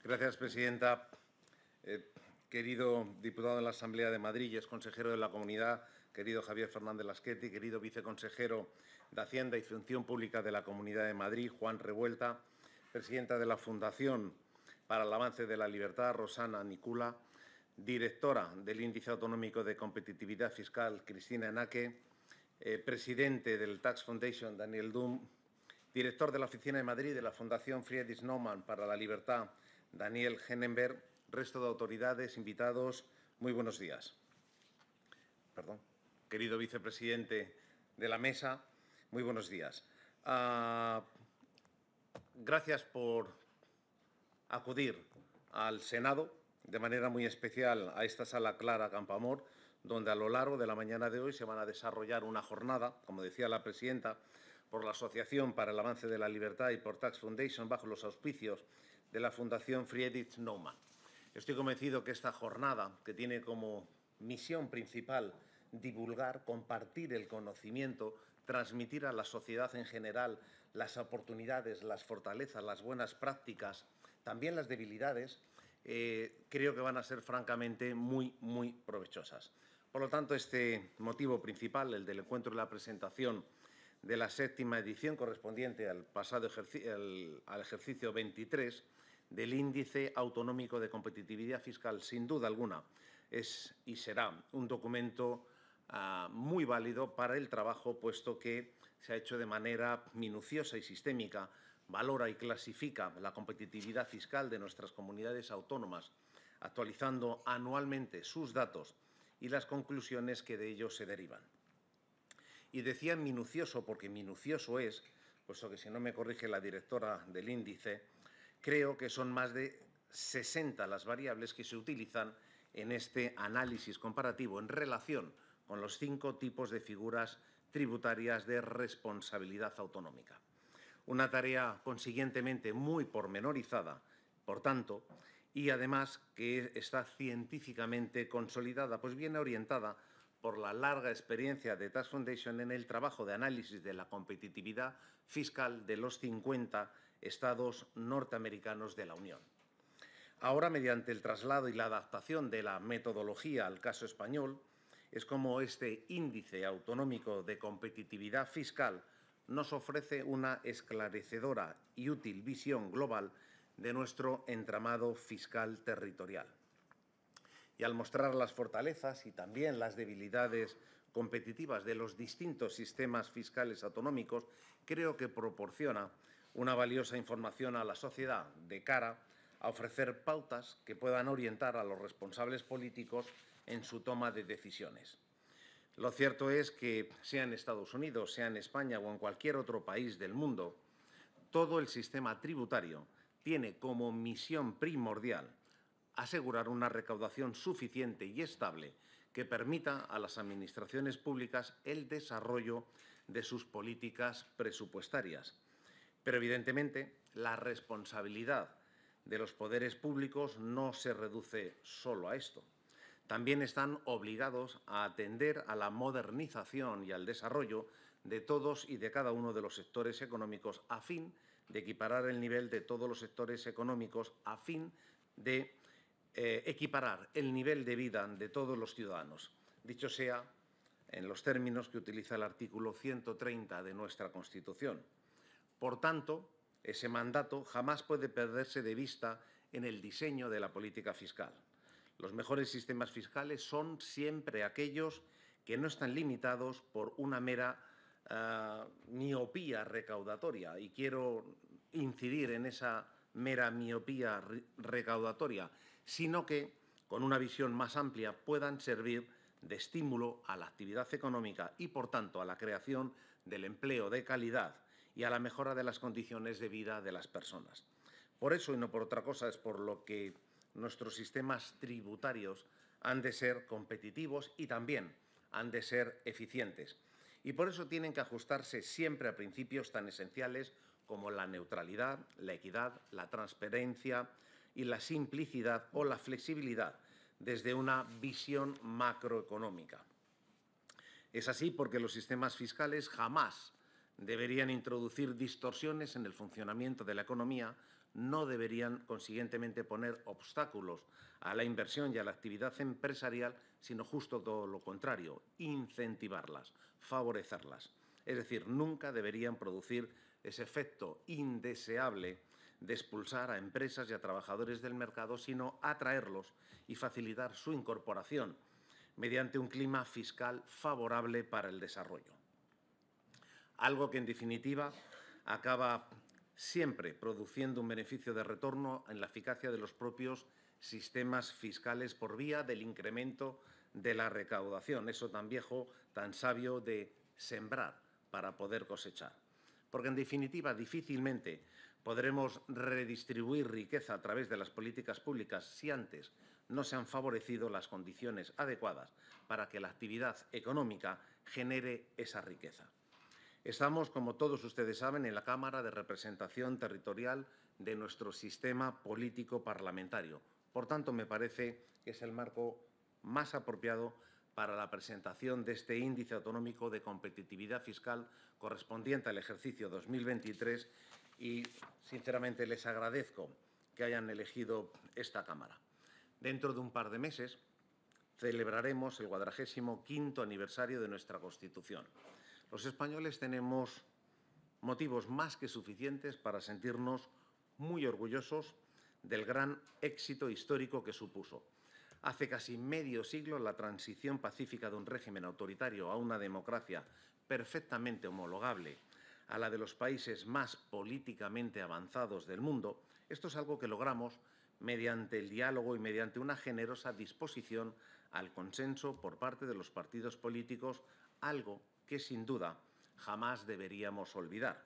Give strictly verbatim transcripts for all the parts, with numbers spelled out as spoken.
Gracias, presidenta. Eh, querido diputado de la Asamblea de Madrid y ex consejero de la Comunidad, querido Javier Fernández Lasqueti, querido viceconsejero de Hacienda y Función Pública de la Comunidad de Madrid, Juan Revuelta, presidenta de la Fundación para el Avance de la Libertad, Rosana Nicula, directora del Índice Autonómico de Competitividad Fiscal, Cristina Enaque, eh, presidente del Tax Foundation, Daniel Dum, director de la Oficina de Madrid de la Fundación Friedrich Naumann para la Libertad, Daniel Henenberg, resto de autoridades, invitados, muy buenos días. Perdón. Querido vicepresidente de la Mesa, muy buenos días. Uh, gracias por acudir al Senado, de manera muy especial a esta sala Clara Campoamor, donde a lo largo de la mañana de hoy se van a desarrollar una jornada, como decía la presidenta, por la Asociación para el Avance de la Libertad y por Tax Foundation, bajo los auspicios de la Fundación Friedrich Naumann. Estoy convencido que esta jornada, que tiene como misión principal divulgar, compartir el conocimiento, transmitir a la sociedad en general las oportunidades, las fortalezas, las buenas prácticas, también las debilidades, eh, creo que van a ser francamente muy, muy provechosas. Por lo tanto, este motivo principal, el del encuentro y la presentación de la séptima edición correspondiente al pasado ejercicio, al, al ejercicio veintitrés del Índice Autonómico de Competitividad Fiscal, sin duda alguna, es y será un documento uh, muy válido para el trabajo, puesto que se ha hecho de manera minuciosa y sistémica, valora y clasifica la competitividad fiscal de nuestras comunidades autónomas, actualizando anualmente sus datos y las conclusiones que de ellos se derivan. Y decía minucioso porque minucioso es, puesto que si no me corrige la directora del índice, creo que son más de sesenta las variables que se utilizan en este análisis comparativo en relación con los cinco tipos de figuras tributarias de responsabilidad autonómica. Una tarea consiguientemente muy pormenorizada, por tanto, y además que está científicamente consolidada, pues viene orientada por la larga experiencia de Tax Foundation en el trabajo de análisis de la competitividad fiscal de los cincuenta estados norteamericanos de la Unión. Ahora, mediante el traslado y la adaptación de la metodología al caso español, es como este índice autonómico de competitividad fiscal nos ofrece una esclarecedora y útil visión global de nuestro entramado fiscal territorial. Y al mostrar las fortalezas y también las debilidades competitivas de los distintos sistemas fiscales autonómicos, creo que proporciona una valiosa información a la sociedad de cara a ofrecer pautas que puedan orientar a los responsables políticos en su toma de decisiones. Lo cierto es que, sea en Estados Unidos, sea en España o en cualquier otro país del mundo, todo el sistema tributario tiene como misión primordial asegurar una recaudación suficiente y estable que permita a las administraciones públicas el desarrollo de sus políticas presupuestarias. Pero, evidentemente, la responsabilidad de los poderes públicos no se reduce solo a esto. También están obligados a atender a la modernización y al desarrollo de todos y de cada uno de los sectores económicos a fin de equiparar el nivel de todos los sectores económicos, a fin de eh, equiparar el nivel de vida de todos los ciudadanos. Dicho sea, en los términos que utiliza el artículo ciento treinta de nuestra Constitución. Por tanto, ese mandato jamás puede perderse de vista en el diseño de la política fiscal. Los mejores sistemas fiscales son siempre aquellos que no están limitados por una mera uh, miopía recaudatoria. Y quiero incidir en esa mera miopía re recaudatoria, sino que, con una visión más amplia, puedan servir de estímulo a la actividad económica y, por tanto, a la creación del empleo de calidad y a la mejora de las condiciones de vida de las personas. Por eso, y no por otra cosa, es por lo que nuestros sistemas tributarios han de ser competitivos y también han de ser eficientes. Y por eso tienen que ajustarse siempre a principios tan esenciales como la neutralidad, la equidad, la transparencia y la simplicidad o la flexibilidad desde una visión macroeconómica. Es así porque los sistemas fiscales jamás deberían introducir distorsiones en el funcionamiento de la economía, no deberían, consiguientemente, poner obstáculos a la inversión y a la actividad empresarial, sino justo todo lo contrario, incentivarlas, favorecerlas. Es decir, nunca deberían producir ese efecto indeseable de expulsar a empresas y a trabajadores del mercado, sino atraerlos y facilitar su incorporación mediante un clima fiscal favorable para el desarrollo. Algo que, en definitiva, acaba siempre produciendo un beneficio de retorno en la eficacia de los propios sistemas fiscales por vía del incremento de la recaudación, eso tan viejo, tan sabio de sembrar para poder cosechar. Porque, en definitiva, difícilmente podremos redistribuir riqueza a través de las políticas públicas si antes no se han favorecido las condiciones adecuadas para que la actividad económica genere esa riqueza. Estamos, como todos ustedes saben, en la Cámara de Representación Territorial de nuestro sistema político parlamentario. Por tanto, me parece que es el marco más apropiado para la presentación de este índice autonómico de competitividad fiscal correspondiente al ejercicio dos mil veintitrés y, sinceramente, les agradezco que hayan elegido esta Cámara. Dentro de un par de meses celebraremos el cuadragésimo quinto aniversario de nuestra Constitución. Los españoles tenemos motivos más que suficientes para sentirnos muy orgullosos del gran éxito histórico que supuso. Hace casi medio siglo, la transición pacífica de un régimen autoritario a una democracia perfectamente homologable a la de los países más políticamente avanzados del mundo, esto es algo que logramos mediante el diálogo y mediante una generosa disposición al consenso por parte de los partidos políticos, algo que, sin duda, jamás deberíamos olvidar.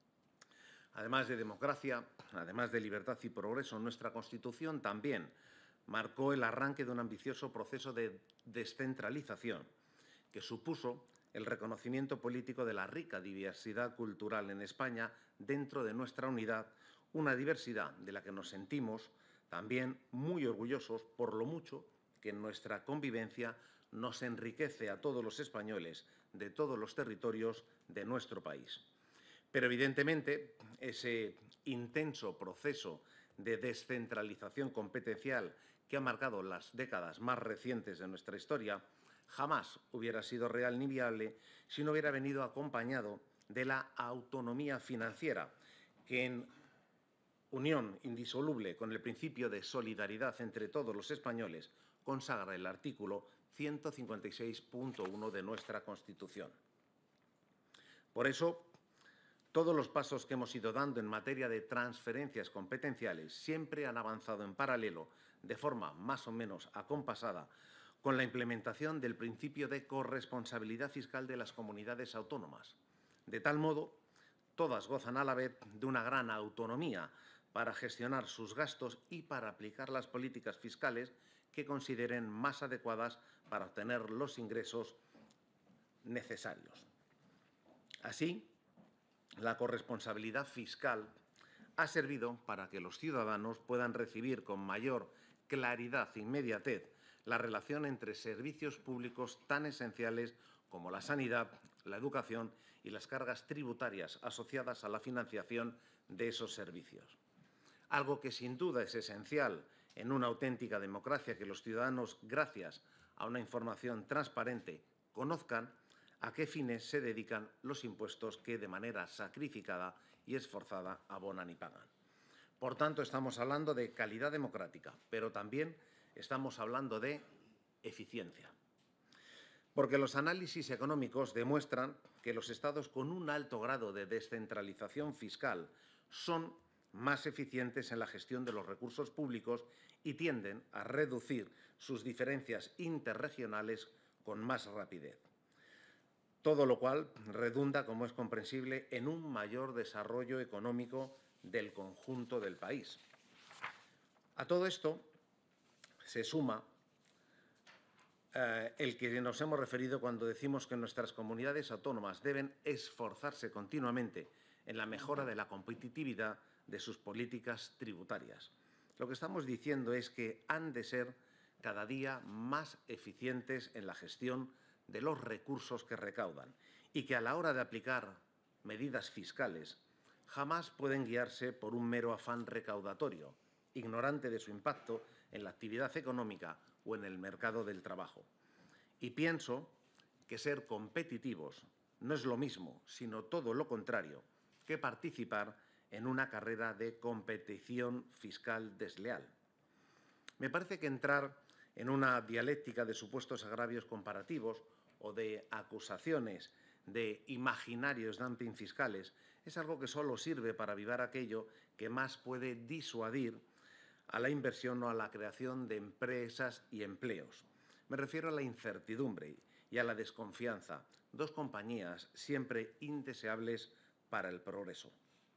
Además de democracia, además de libertad y progreso, nuestra Constitución también marcó el arranque de un ambicioso proceso de descentralización que supuso el reconocimiento político de la rica diversidad cultural en España dentro de nuestra unidad, una diversidad de la que nos sentimos también muy orgullosos por lo mucho que en nuestra convivencia nos enriquece a todos los españoles de todos los territorios de nuestro país. Pero, evidentemente, ese intenso proceso de descentralización competencial que ha marcado las décadas más recientes de nuestra historia jamás hubiera sido real ni viable si no hubiera venido acompañado de la autonomía financiera, que, en unión indisoluble con el principio de solidaridad entre todos los españoles, consagra el artículo ciento cincuenta y seis punto uno de nuestra Constitución. Por eso, todos los pasos que hemos ido dando en materia de transferencias competenciales siempre han avanzado en paralelo, de forma más o menos acompasada, con la implementación del principio de corresponsabilidad fiscal de las comunidades autónomas. De tal modo, todas gozan a la vez de una gran autonomía para gestionar sus gastos y para aplicar las políticas fiscales que consideren más adecuadas para obtener los ingresos necesarios. Así, la corresponsabilidad fiscal ha servido para que los ciudadanos puedan recibir con mayor claridad e inmediatez la relación entre servicios públicos tan esenciales como la sanidad, la educación y las cargas tributarias asociadas a la financiación de esos servicios. Algo que sin duda es esencial en una auténtica democracia, que los ciudadanos, gracias a una información transparente, conozcan a qué fines se dedican los impuestos que de manera sacrificada y esforzada abonan y pagan. Por tanto, estamos hablando de calidad democrática, pero también estamos hablando de eficiencia. Porque los análisis económicos demuestran que los estados con un alto grado de descentralización fiscal son más eficientes en la gestión de los recursos públicos y tienden a reducir sus diferencias interregionales con más rapidez. Todo lo cual redunda, como es comprensible, en un mayor desarrollo económico del conjunto del país. A todo esto se suma eh, el que nos hemos referido cuando decimos que nuestras comunidades autónomas deben esforzarse continuamente en la mejora de la competitividad de sus políticas tributarias. Lo que estamos diciendo es que han de ser cada día más eficientes en la gestión de los recursos que recaudan y que, a la hora de aplicar medidas fiscales, jamás pueden guiarse por un mero afán recaudatorio, ignorante de su impacto en la actividad económica o en el mercado del trabajo. Y pienso que ser competitivos no es lo mismo, sino todo lo contrario, que participar en una carrera de competición fiscal desleal. Me parece que entrar en una dialéctica de supuestos agravios comparativos o de acusaciones de imaginarios dumping fiscales es algo que solo sirve para avivar aquello que más puede disuadir a la inversión o a la creación de empresas y empleos. Me refiero a la incertidumbre y a la desconfianza, dos compañías siempre indeseables para el progreso.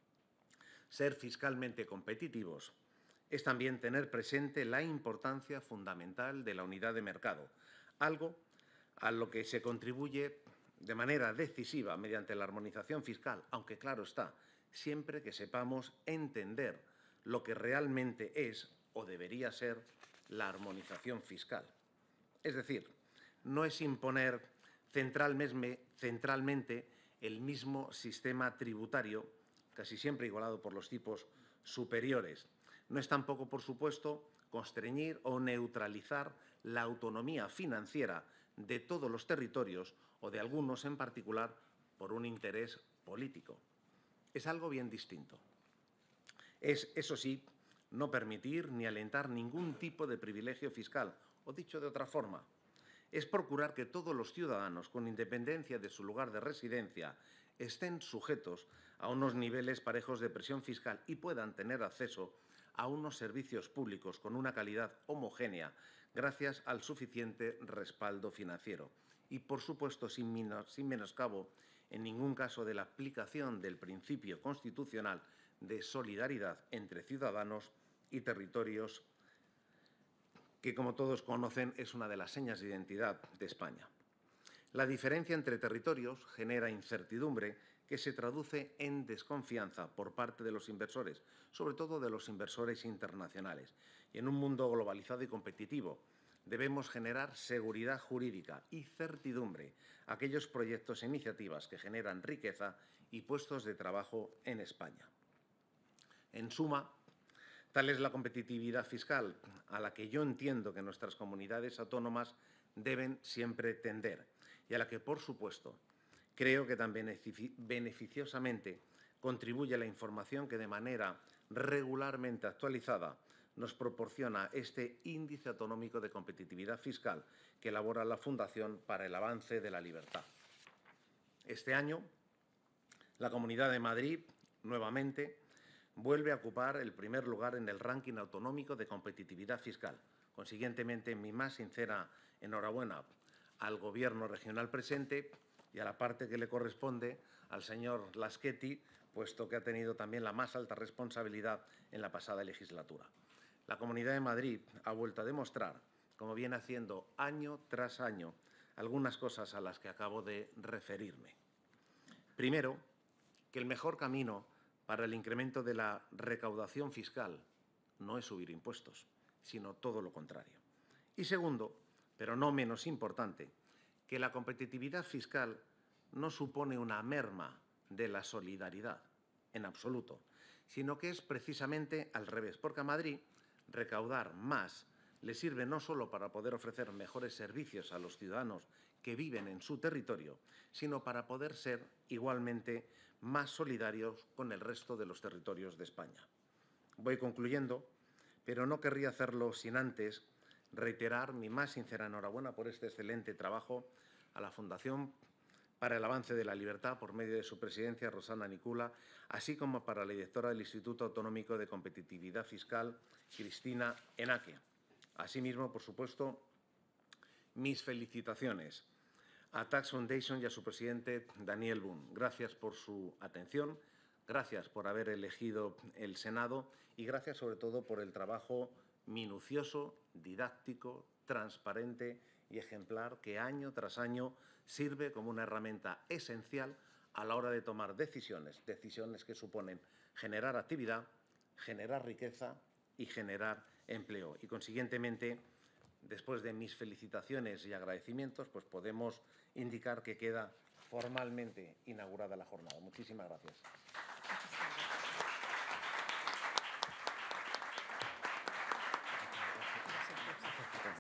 Ser fiscalmente competitivos es también tener presente la importancia fundamental de la unidad de mercado, algo a lo que se contribuye de manera decisiva mediante la armonización fiscal, aunque claro está, siempre que sepamos entender lo que realmente es o debería ser la armonización fiscal. Es decir, no es imponer centralmente el mismo sistema tributario, casi siempre igualado por los tipos superiores. No es tampoco, por supuesto, constreñir o neutralizar la autonomía financiera de todos los territorios o de algunos en particular por un interés político. Es algo bien distinto. Es, eso sí, no permitir ni alentar ningún tipo de privilegio fiscal, o dicho de otra forma, es procurar que todos los ciudadanos, con independencia de su lugar de residencia, estén sujetos a unos niveles parejos de presión fiscal y puedan tener acceso a unos servicios públicos con una calidad homogénea gracias al suficiente respaldo financiero. Y, por supuesto, sin, sin menoscabo en ningún caso de la aplicación del principio constitucional de solidaridad entre ciudadanos y territorios, que, como todos conocen, es una de las señas de identidad de España. La diferencia entre territorios genera incertidumbre que se traduce en desconfianza por parte de los inversores, sobre todo de los inversores internacionales. Y en un mundo globalizado y competitivo, debemos generar seguridad jurídica y certidumbre a aquellos proyectos e iniciativas que generan riqueza y puestos de trabajo en España. En suma, tal es la competitividad fiscal a la que yo entiendo que nuestras comunidades autónomas deben siempre tender y a la que, por supuesto, creo que tan beneficiosamente contribuye la información que de manera regularmente actualizada nos proporciona este Índice Autonómico de Competitividad Fiscal que elabora la Fundación para el Avance de la Libertad. Este año, la Comunidad de Madrid, nuevamente, vuelve a ocupar el primer lugar en el ranking autonómico de competitividad fiscal. Consiguientemente, mi más sincera enhorabuena al Gobierno regional presente y a la parte que le corresponde al señor Laschetti, puesto que ha tenido también la más alta responsabilidad en la pasada legislatura. La Comunidad de Madrid ha vuelto a demostrar, como viene haciendo año tras año, algunas cosas a las que acabo de referirme. Primero, que el mejor camino para el incremento de la recaudación fiscal no es subir impuestos, sino todo lo contrario. Y segundo, pero no menos importante, que la competitividad fiscal no supone una merma de la solidaridad, en absoluto, sino que es precisamente al revés, porque a Madrid recaudar más le sirve no solo para poder ofrecer mejores servicios a los ciudadanos que viven en su territorio, sino para poder ser igualmente más solidarios con el resto de los territorios de España. Voy concluyendo, pero no querría hacerlo sin antes reiterar mi más sincera enhorabuena por este excelente trabajo a la Fundación para el Avance de la Libertad, por medio de su presidencia, Rosana Nicula, así como para la directora del Instituto Autonómico de Competitividad Fiscal, Cristina Enaque. Asimismo, por supuesto, mis felicitaciones a Tax Foundation y a su presidente, Daniel Boone. Gracias por su atención, gracias por haber elegido el Senado y gracias, sobre todo, por el trabajo minucioso, didáctico, transparente y ejemplar que año tras año sirve como una herramienta esencial a la hora de tomar decisiones, decisiones que suponen generar actividad, generar riqueza y generar empleo. Y, consiguientemente, después de mis felicitaciones y agradecimientos, pues podemos indicar que queda formalmente inaugurada la jornada. Muchísimas gracias.